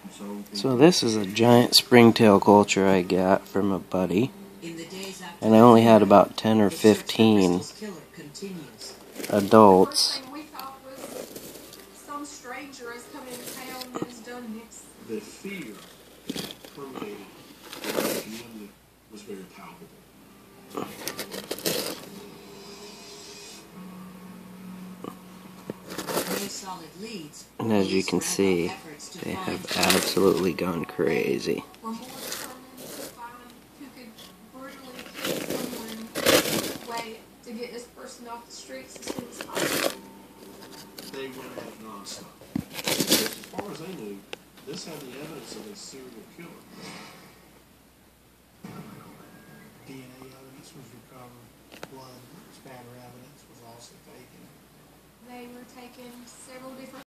So this is a giant springtail culture I got from a buddy, and I only had about 10 or 15 adults. The fear permeated the community was very palpable. And as you can see, they have absolutely gone crazy. To get this person off the streets as soon as possible. They went at it nonstop. As far as they knew, this had the evidence of a serial killer. DNA evidence was recovered. Blood, spatter evidence was also taken. They were taking several different